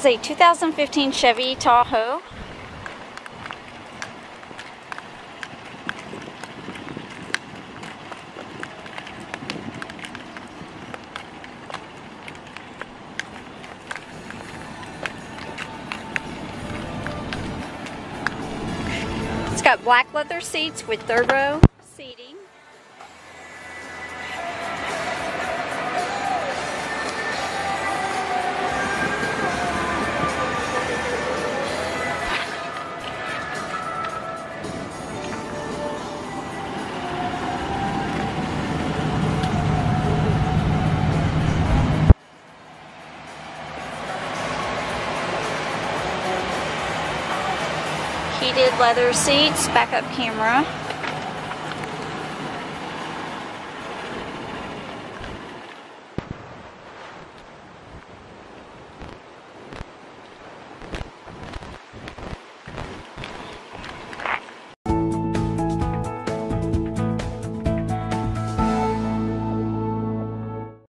is a 2015 Chevy Tahoe. It's got black leather seats with third row seating. Heated leather seats, backup camera.